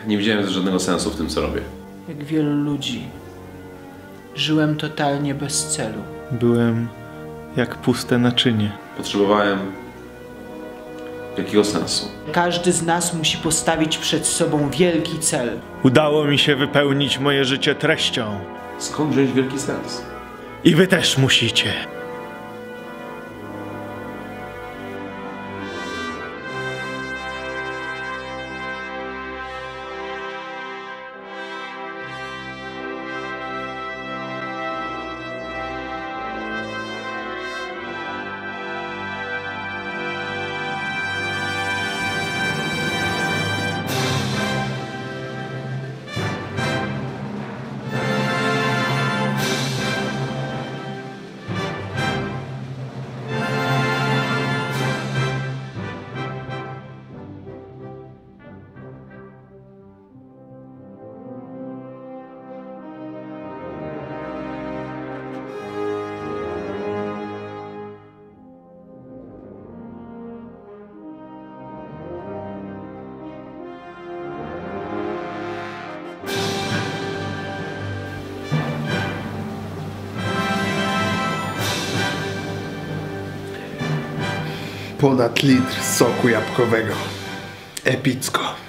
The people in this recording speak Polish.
Nie widziałem żadnego sensu w tym, co robię. Jak wielu ludzi, żyłem totalnie bez celu. Byłem jak puste naczynie. Potrzebowałem jakiego sensu. Każdy z nas musi postawić przed sobą wielki cel. Udało mi się wypełnić moje życie treścią. Skąd wziąć wielki sens? I wy też musicie. Ponad litr soku jabłkowego. Epicko.